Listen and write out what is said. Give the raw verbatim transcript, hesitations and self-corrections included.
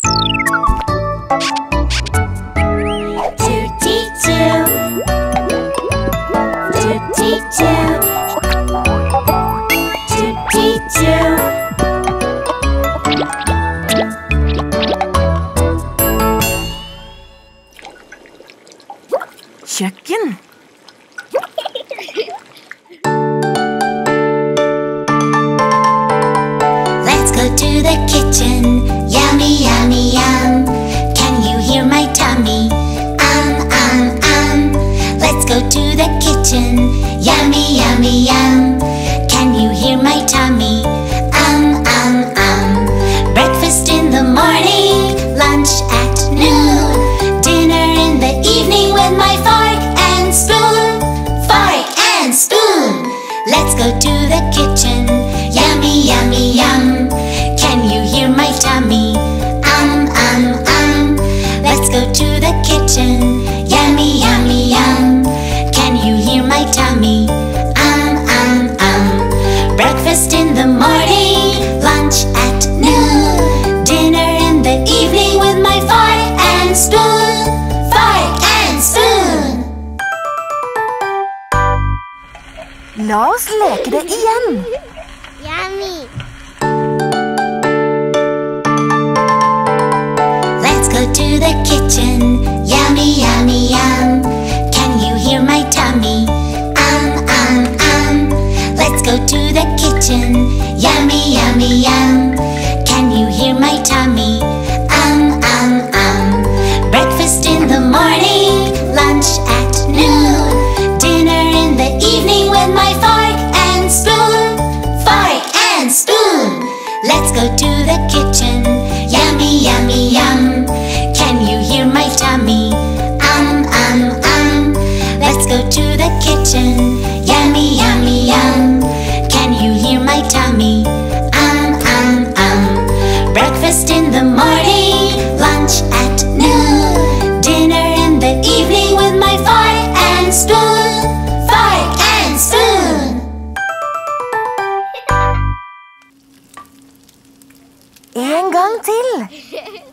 Kjøkken. Let's go to the kitchen. Yummy, yummy, yum. Can you hear my tummy? Um, um, um. Let's go to the kitchen. Yummy, yummy, yum. Can you hear my tummy? Um, um, um. Breakfast in the morning, lunch at noon, dinner in the evening with my fork and spoon. Fork and spoon. Let's go to the kitchen. Yummy, yummy, yum. Can you hear my tummy? Um, um, um. Let's go to the kitchen. Yummy, yummy, yum. Can you hear my tummy? Um, um, um. Breakfast in the morning, lunch at noon, dinner in the evening with my fork and spoon. Fork and spoon. La oss leke det igjen. Yummy. Let's go to the kitchen. Yummy, yummy, yum. Can you hear my tummy? Um, um, um. Let's go to the kitchen. Yummy, yummy, yum. Can you hear my tummy? Um, um, um. Breakfast in the morning, lunch at noon, dinner in the evening with my fork and spoon. Fork and spoon. Let's go to the kitchen. Yummy, yummy, yum. Can you hear my tummy? Um, um, um. Let's go to the kitchen. Yummy, yummy, yum. Can you hear my tummy? Um, um, um. Breakfast in the morning, lunch at noon, dinner in the evening with my fork and spoon. Fork and spoon. En gang til.